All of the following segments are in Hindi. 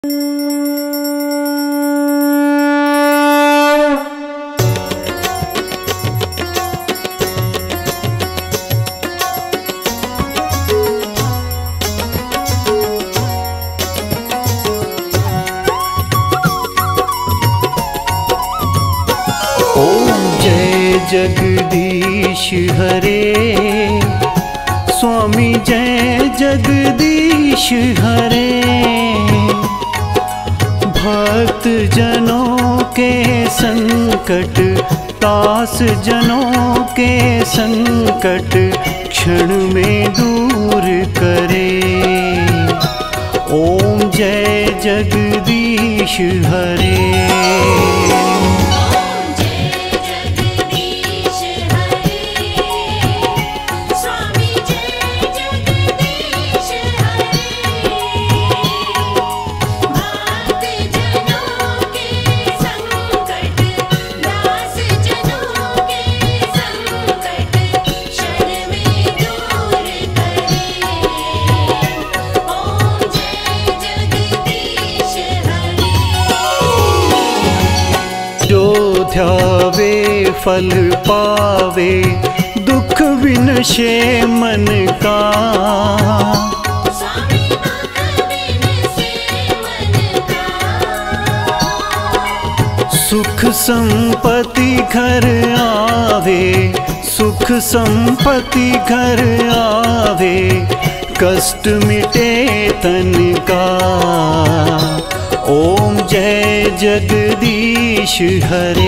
जगदीश हरे स्वामी जय जगदीश हरे। भक्त जनों के संकट दास जनों के संकट क्षण में दूर करे। ओम जय जगदीश हरे। ध्यावे फल पावे दुख विनशे मन का। सुख संपत्ति घर आवे सुख संपत्ति घर आवे कष्ट मिटे तन का। ओम जय जगदीश हरे।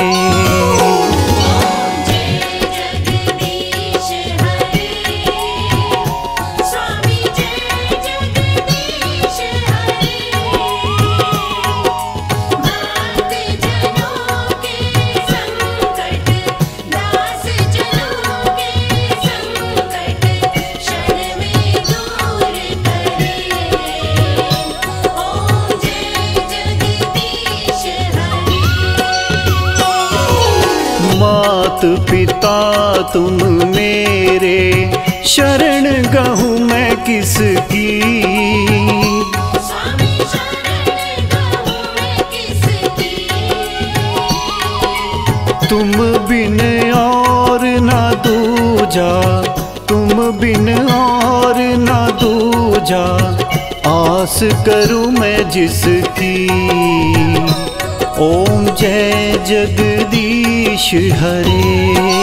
मात पिता तुम मेरे शरण गहूँ मैं किसकी। तुम बिन और ना दूजा तुम बिन और ना दूजा आस करूँ मैं जिसकी। ओम जय जगदीश हरे।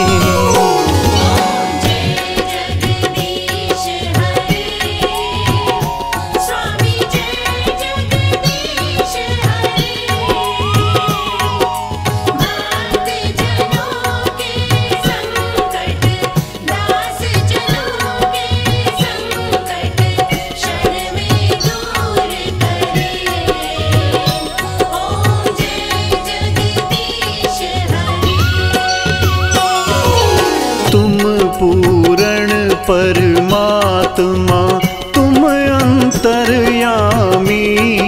पूर्ण परमात्मा तुम अंतर्यामी।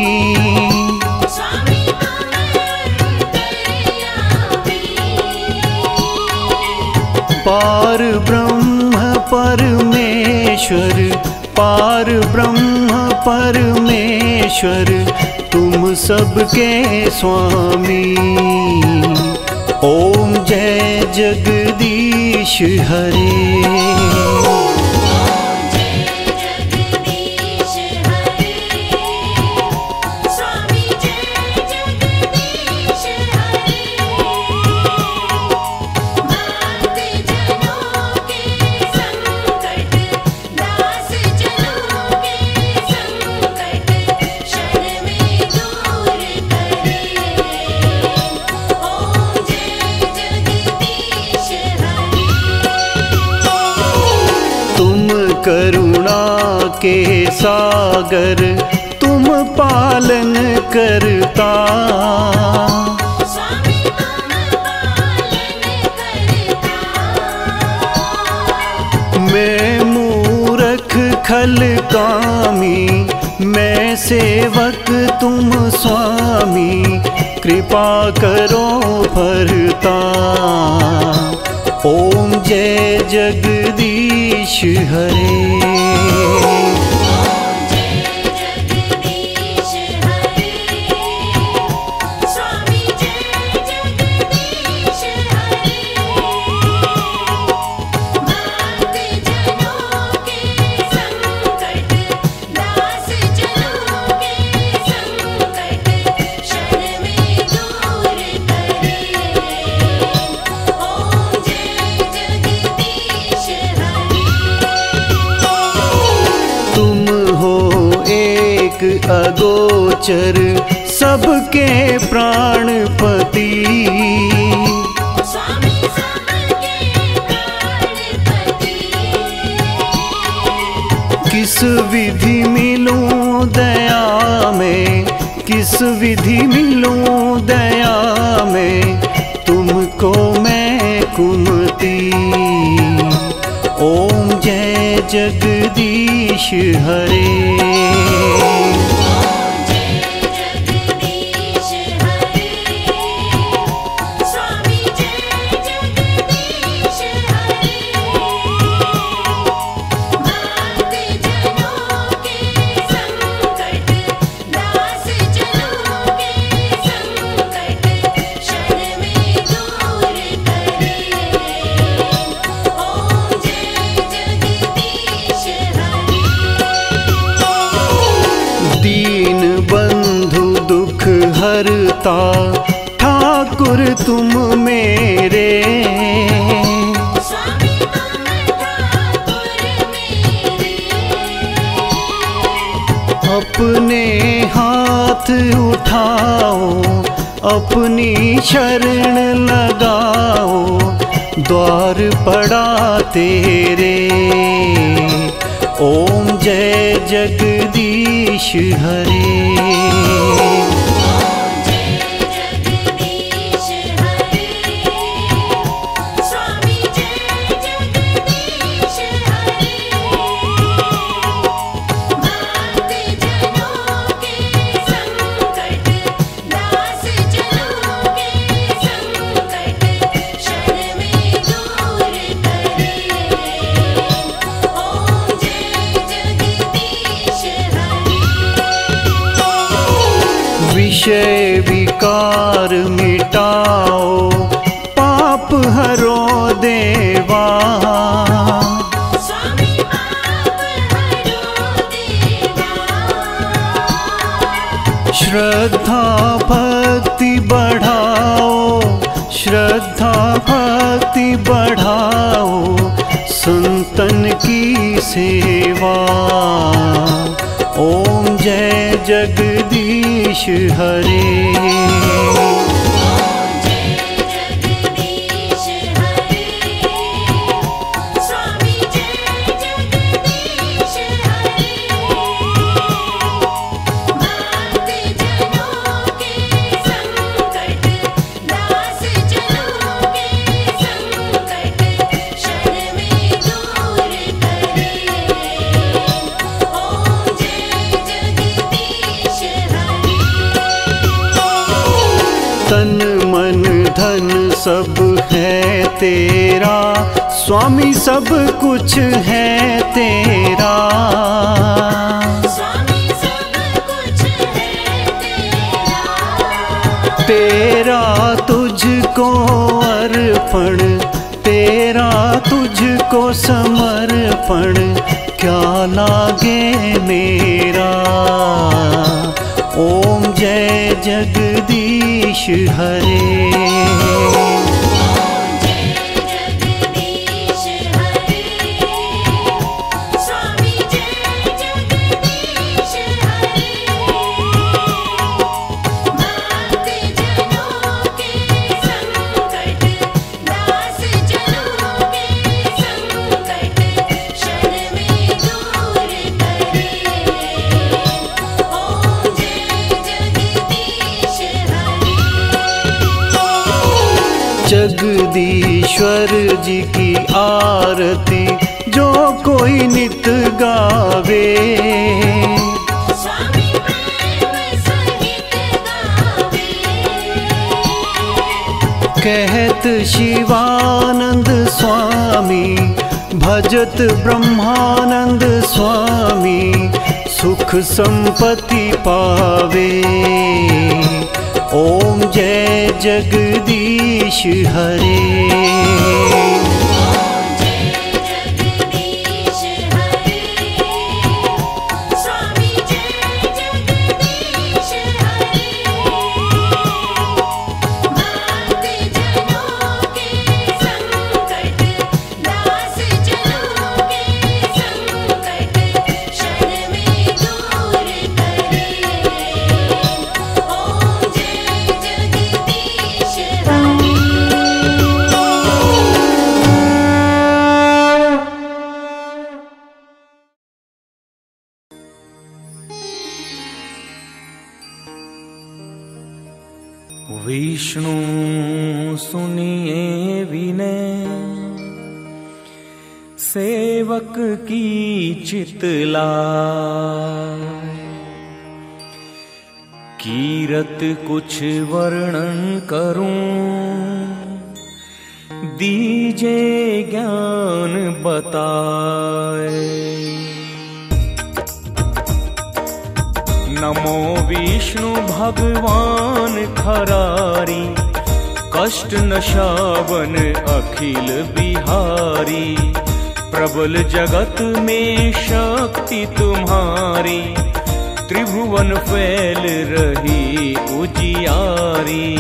पार ब्रह्म परमेश्वर पार ब्रह्म परमेश्वर तुम सबके स्वामी। ओम जय जगदीश हरे। करुणा के सागर तुम पालन करता। मैं मूर्ख खल कामी मैं सेवक तुम स्वामी कृपा करो भरता। ओम जय जगदीश हरे। जय जगदीश हरे। अगोचर सबके प्राणपति। स्वामी सबके प्राणपति। किस विधि मिलूं दया में, किस विधि मिलूं दया में, तुमको मैं कुमति। ओम जय जगदीश हरे। दीन बंधु दुख हरता ठाकुर तुम मेरे। स्वामी तुम ठाकुर मेरे। अपने हाथ उठाओ, अपनी शरण लगाओ, द्वार पड़ा तेरे। ओम जय जगदीश हरे। विषय विकार मिटाओ, पाप हरो देवा। स्वामी पाप हरो देवा। श्रद्धा भक्ति बढ़ाओ, श्रद्धा भक्ति बढ़ाओ, संतन की सेवा। ओम जय जगदीश हरे। तन मन धन सब है तेरा, स्वामी सब कुछ है तेरा। स्वामी सब कुछ है तेरा। तेरा तुझको अर्पण, तेरा तुझको समर्पण, क्या लागे मेरा। ओम जय जगदीश हरे। जगदीश्वर जी की आरती जो कोई नित गावे। स्वामी प्रेम सहित गावे। कहत शिवानंद स्वामी, भजत ब्रह्मानंद स्वामी, सुख संपत्ति पावे। ओम जय जगदीश हरे। विष्णु सुनिए विनय, सेवक की चितलाय। कीरत कुछ वर्णन करूं, दीजे ज्ञान बताए। नमो विष्णु भगवान खरारी, कष्ट नशावन अखिल बिहारी। प्रबल जगत में शक्ति तुम्हारी, त्रिभुवन फैल रही उजियारी।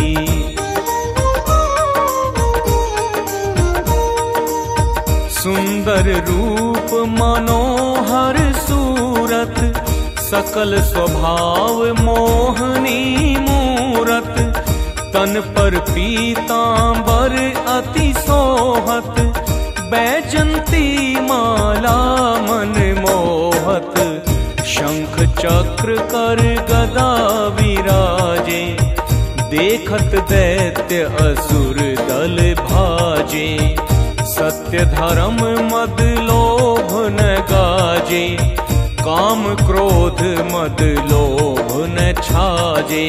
सुंदर रूप मनोहर सूरत, सकल स्वभाव मोहनी मूरत। तन पर पीतांबर अति सोहत, बैजंती माला मन मोहत। शंख चक्र कर गदा विराजे, देखत दैत्य असुर दल भाजे। सत्य धर्म मद लोभ न गाजे, काम क्रोध मद लोभ न छाजे।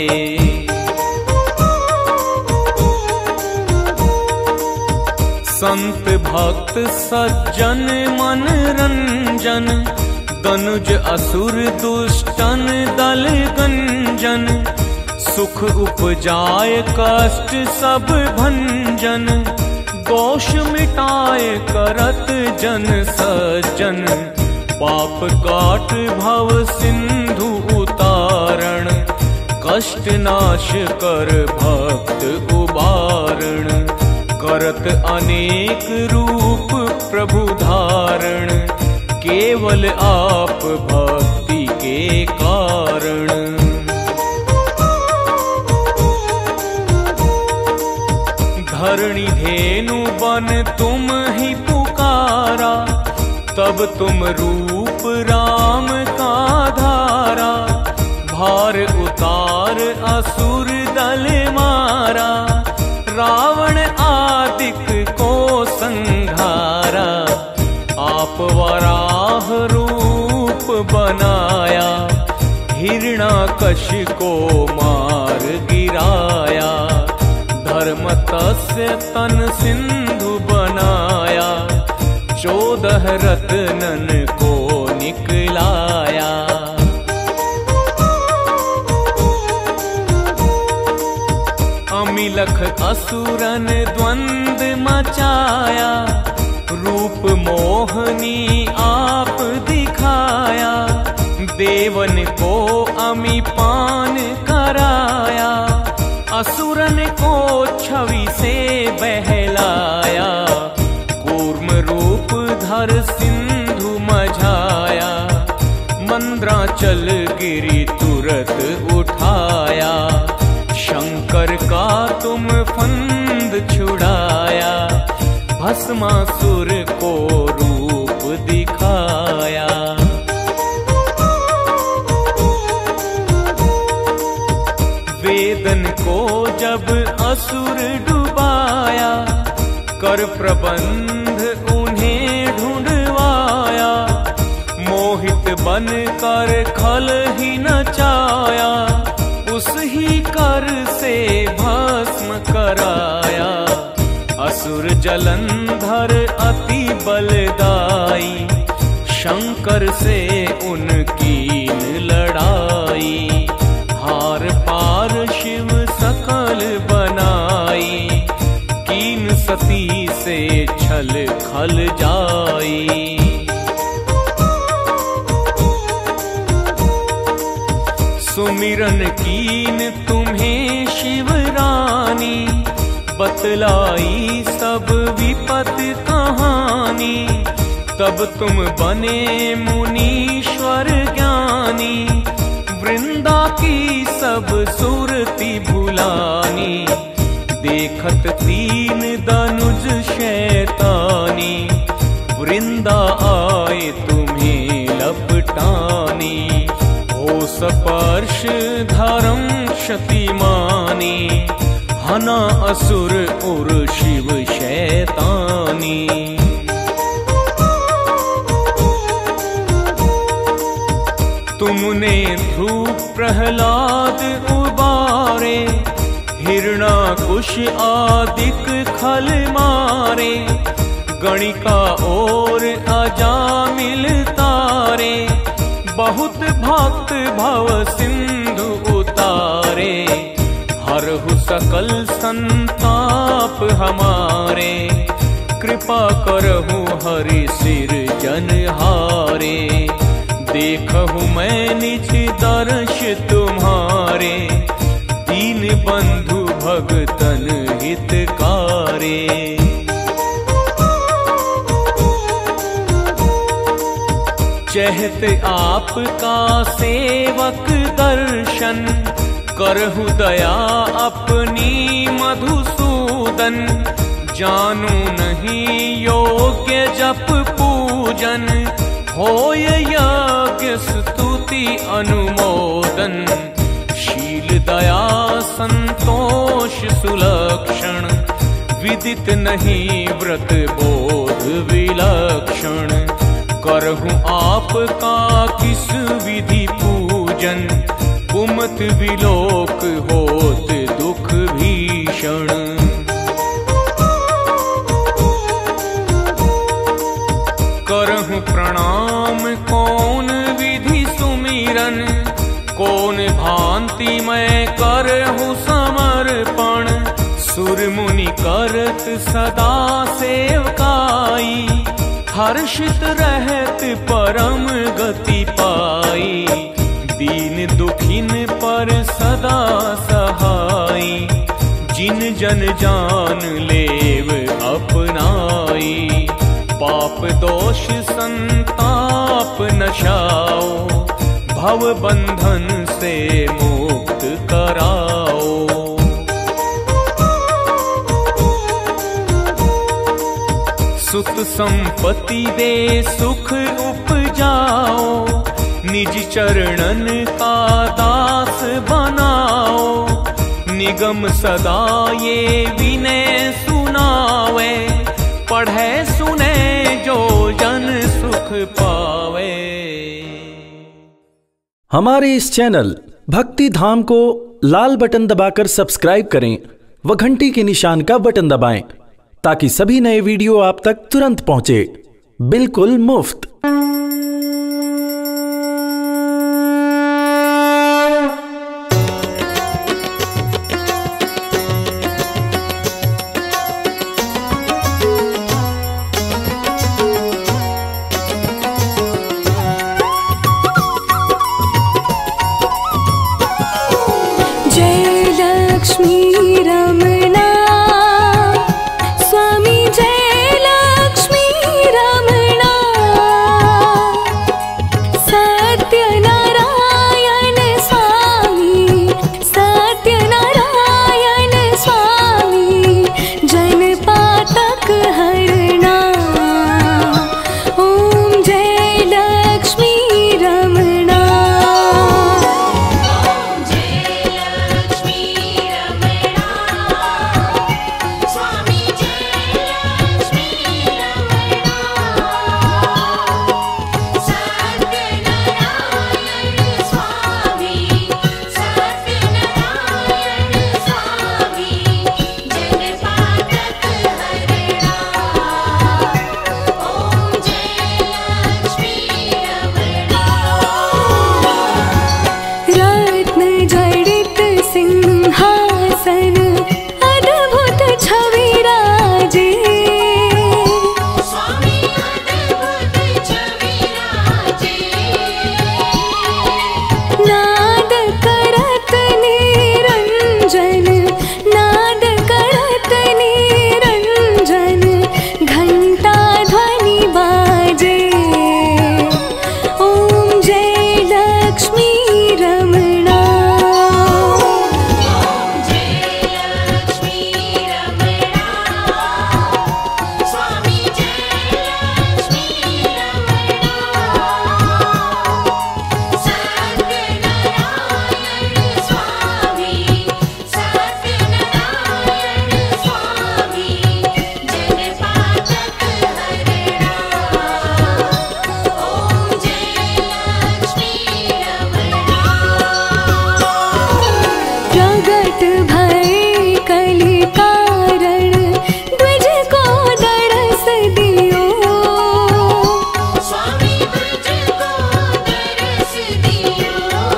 संत भक्त सज्जन मन रंजन, दनुज असुर दुष्टन दल गंजन। सुख उपजाए कष्ट सब भंजन, दोष मिटाए करत जन सज्जन। पाप काट भव सिंधु उतारण, कष्ट नाश कर भक्त उबारण। करत अनेक रूप प्रभु धारण, केवल आप भक्ति के कारण। धरणी धेनु बन तुम ही पुकारा, तब तुम रूप राम का धारा। भार उतार असुर दल मारा, रावण आदिक को संघारा। आप वराह रूप बनाया, हिरण्याकश को मार गिराया। धर्म तस्य तन सिंधु बनाया, 14 रत्नन को निकलाया। अमिलख असुरन द्वंद मचाया, रूप मोहनी आप दिखाया। देवन को अमी पान कराया, असुरन को छवि से बहलाया। कूर्म रूप धर सिंधु मझाया, मंद्राचल गिरि तुरत उठाया। शंकर का तुम फंद छुड़ाया, भस्मासुर को रूप दिखाया। वेदन को जब असुर डुबाया, कर प्रबंध उन्हें ढूंढवाया। मोहित बन कर खल ही नचाया, उस ही कर से भस्म कराया। असुर जलंधर अति बलदाई, शंकर से उनकी लड़ाई। हार पार शिव सकल बनाई, कीन सती से छल खल जाई। सुमिरन कीन तुम्हें शिव रानी, बतलाई सब विपत कहानी। तब तुम बने मुनीश्वर ज्ञानी, वृंदा की सब सुरति भुलानी। देखत तीन दनुज शैतानी, वृंदा आए तुम्हें लपटानी। हो स्पर्श धर्म क्षतिमानी, घना असुर उर शिव शैतानी। तुमने ध्रुव प्रहलाद उबारे, हिरणाकुश आदिक खल मारे। गणिका और अजामिल तारे, बहुत भक्त भव सिंधु उतारे। हरहु सकल संताप हमारे, कृपा करहु हरि सिर जनहारे। देखहु मैं निज दर्श तुम्हारे, दीन बंधु भगतन हितकारे। चहत आपका सेवक दर्शन, करहु दया अपनी मधुसूदन। जानू नहीं योग्य जप पूजन, होय यज्ञ स्तुति अनुमोदन। शील दया संतोष सुलक्षण, विदित नहीं व्रत बोध विलक्षण। करहु आपका किस विधि पूजन, कुमत विलोक होत दुख भीषण। करहु प्रणाम कौन विधि सुमिरन, कौन भांति मैं करहु समर्पण। सुर मुनि करत सदा सेवकाई, हर्षित रहत परम गति पाई। दीन दुखिन पर सदा सहाई, जिन जन जान लेव अपनाई। पाप दोष संताप नशाओ, भव बंधन से मुक्त कराओ। सुत संपत्ति दे सुख उपजाओ, निज चरणन का दास बनाओ। निगम सदा ये विनय सुनावे, पढ़े सुने जो जन सुख पावे। हमारे इस चैनल भक्ति धाम को लाल बटन दबाकर सब्सक्राइब करें व घंटी के निशान का बटन दबाएं, ताकि सभी नए वीडियो आप तक तुरंत पहुंचे, बिल्कुल मुफ्त। जय लक्ष्मी रमणा स्वामी, जय लक्ष्मी रमणा। सत्यनारायण स्वामी, सत्यनारायण स्वामी। जनपातक हरणा, ओम जय लक्ष्मी रमणा। ओम जय लक्ष्मी रमणा। जगत भय कलि कारण द्विज को दरस दियो। स्वामी द्विज को दरस दियो।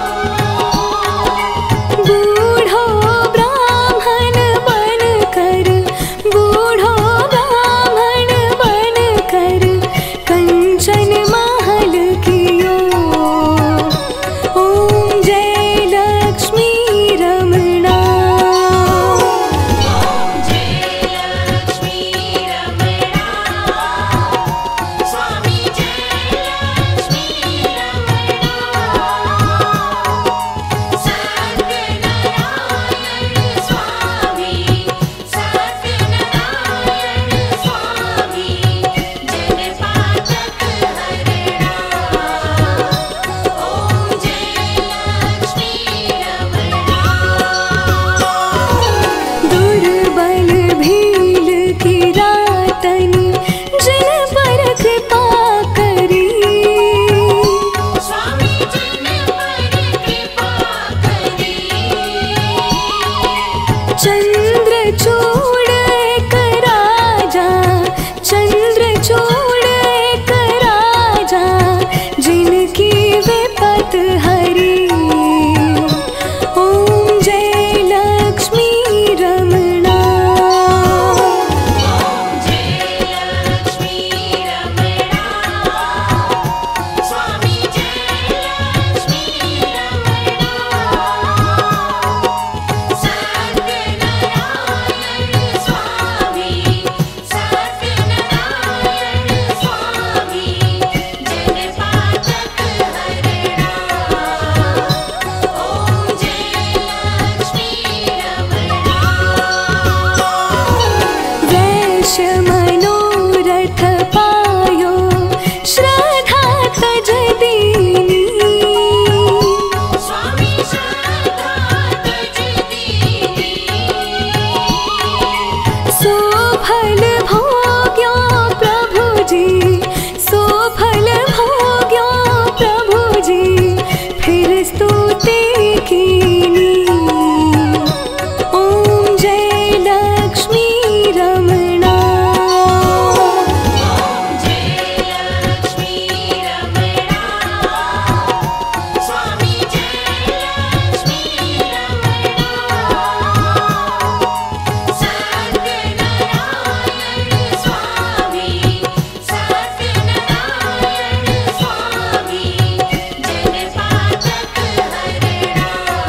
बूढ़ो ब्राह्मण बनकर, बूढ़ो ब्राह्मण बनकर कंचन महल कियो। ओम जय लक्ष्मी रमणा। जय लक्ष्मी रमणा। स्वामी जय लक्ष्मी रमणा। सत्यनारायण स्वामी, सत्यनारायण स्वामी, जन पातक हरणा। ओम जय लक्ष्मी रमणा। दुर्बल भील की रातन जिन पर कृपा करी। स्वामी जन पर कृपा करी। चंद्रचूड़ एक राजा, चंद्रचूड़ एक राजा जिनकी विपत हरी। ओम जय लक्ष्मी रमणा। जय लक्ष्मी रमणा। स्वामी जय लक्ष्मी रमणा। सत्यनारायण स्वामी, सत्यनारायण स्वामी, जन पातक हरणा। ओम जय लक्ष्मी रमणा। वैश्य मनोरथ पायो श्रद्धा तज दीनी। स्वामी श्रद्धा तज दीनी। सोफल भोग्यो प्रभु जी, सोफल भोग्यो प्रभु जी, फिर स्तुति कीनी। ओम जय लक्ष्मी रमणा। जय लक्ष्मी रमणा। स्वामी जय लक्ष्मी रमणा। सत्यनारायण स्वामी, सत्यनारायण स्वामी, जन पातक हरणा।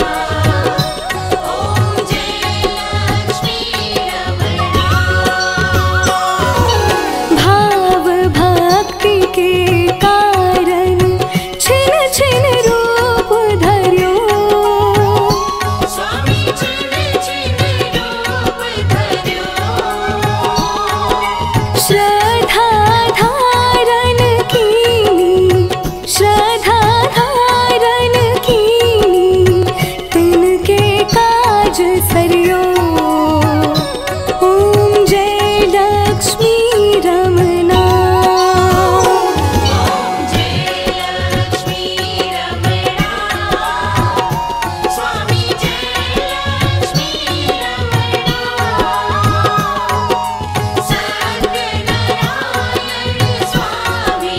ओम जय लक्ष्मी रमणा। भाव भक्ति के कारण छिन छिन रूप धर्यो। स्वामी छिन छिन रूप धर्यो। श्रद्धा धारण कीनी, श्रद्धा धारण कीनी, तिनके काज सरियो। ओम जय लक्ष्मी रमणा। जय लक्ष्मी रमणा। स्वामी जय लक्ष्मी रमणा। सत्यनारायण स्वामी,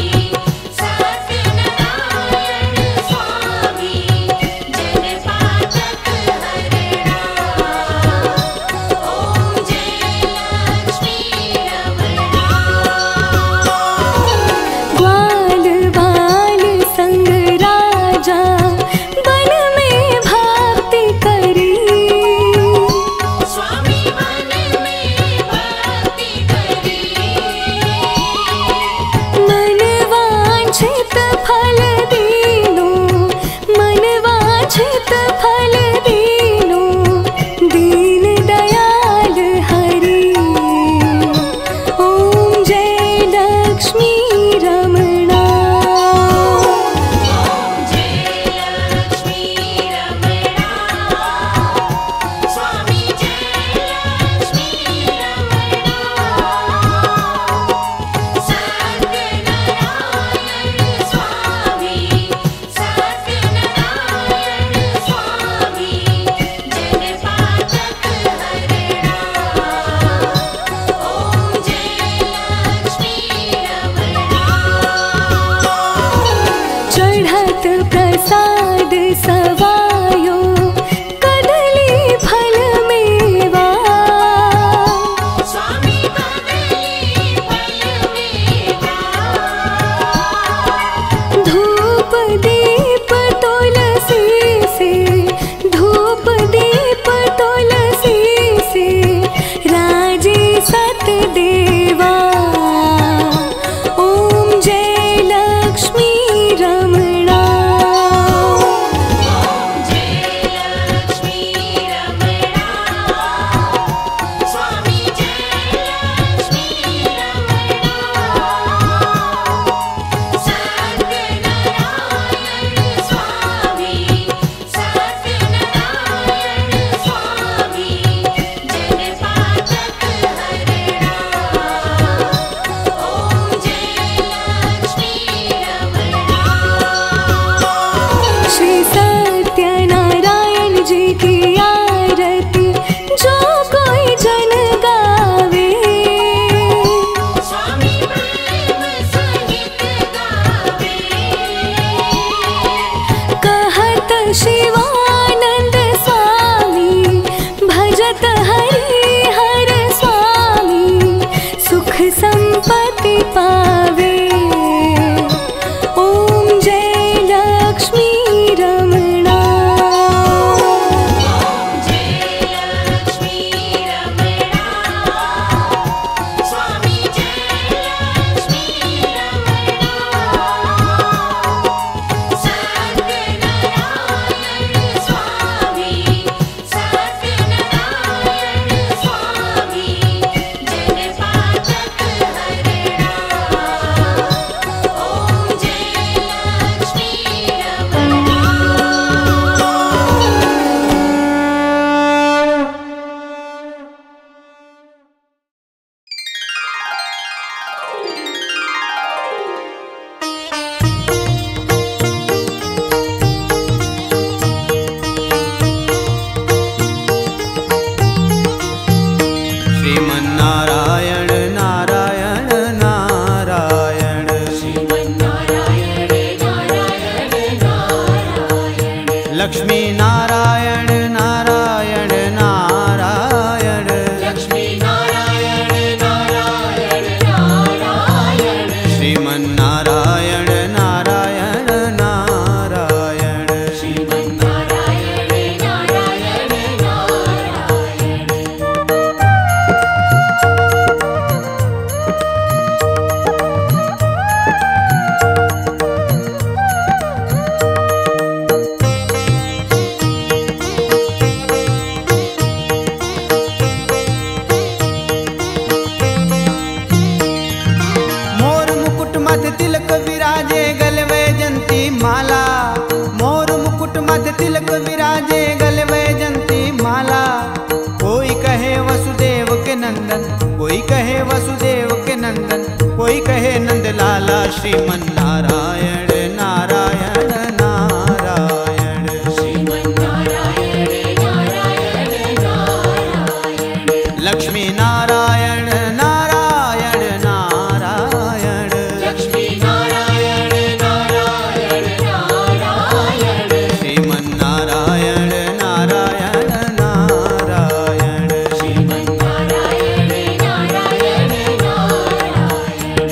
सत्यनारायण स्वामी, जन पातक हरणा। श्रीमन्नारायण नारायण नारायण श्रीमन्नारायण नारायण नारायण लक्ष्मी नारायण नारायण नारायण लक्ष्मी नारायण नारायण नारायण श्रीमन्नारायण नारायण नारायण श्रीमन्नारायण नारायण नारायण मोर मुकुट मध्य तिलक विराजे गले वैजंती माला मोर मुकुट मध्य तिलक विराजे गले वैजंती माला कोई कहे वसुदेव के नंदन कोई कहे वसुदेव के नंदन कोई कहे नंदलाला श्रीमन्नारायण नारायण नारायण श्रीमन्नारायण नारायण नारायण लक्ष्मी नारायण नारायण नारायण लक्ष्मी नारायण नारायण नारायण श्रीमन्नारायण नारायण नारायण श्रीमन्नारायण नारायण नारायण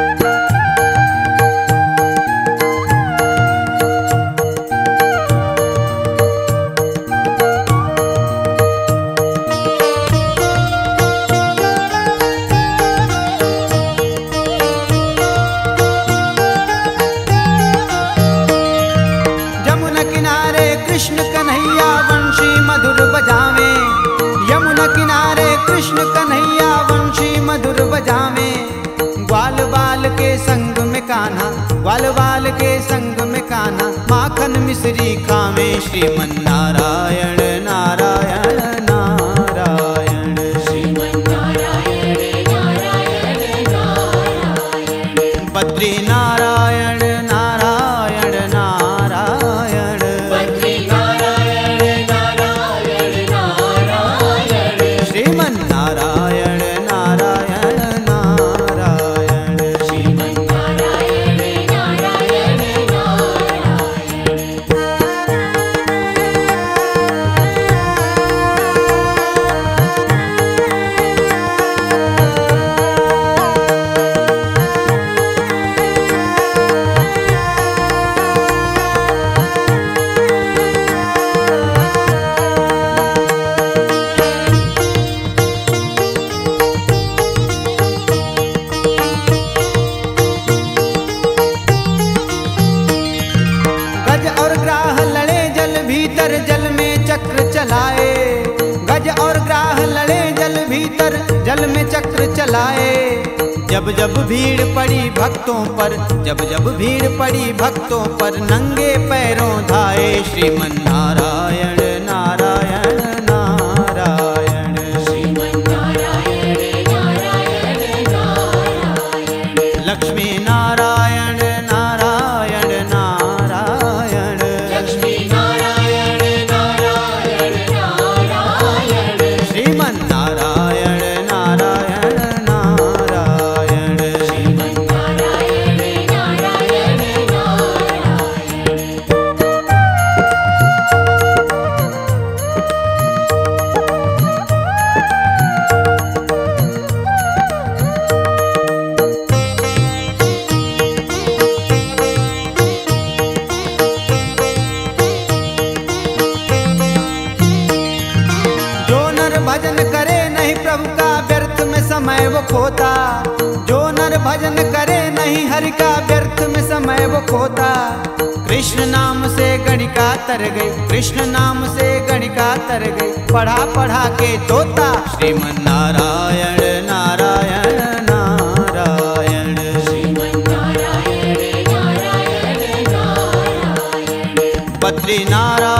यमुना किनारे कृष्ण कन्हैया वंशी मधुर बजावे यमुना किनारे कृष्ण कन्हैया वंशी मधुर बजावे ग्वाल बाल के संग में कान्हा ग्वाल बाल के संग में कान्हा माखन मिश्री खावे श्रीमन्नारायण नारायण नारायण श्रीमन्नारायण नारायण नारायण बद्री नारायण नारायण नारायण बद्री नारायण नारायण नारायण श्रीमन्नारायण नारायण नारायण श्रीमन्नारायण नारायण नारायण गज और ग्राह लड़े जल भीतर जल में चक्र चलाए गज और ग्राह लड़े जल भीतर जल में चक्र चलाए जब जब भीड़ पड़ी भक्तों पर जब जब भीड़ पड़ी भक्तों पर नंगे पैरों धाए श्रीमन्नारायण नारायण नारायण श्रीमन्नारायण नारायण नारायण लक्ष्मी नारायण नारायण नारायण लक्ष्मी नारायण नारायण नारायण श्रीमन्नारायण नारायण नारायण श्रीमन्नारायण नारायण नारायण जो नर भजन करे नहीं प्रभु का व्यर्थ में समय वो खोता जो नर भजन करे नहीं हरि का व्यर्थ में समय वो खोता कृष्ण नाम से गणिका तर गई कृष्ण नाम से गणिका तर गई पढ़ा पढ़ा के तोता श्रीमन्नारायण नारायण नारायण श्रीमन्नारायण नारायण नारायण बद्री नारायण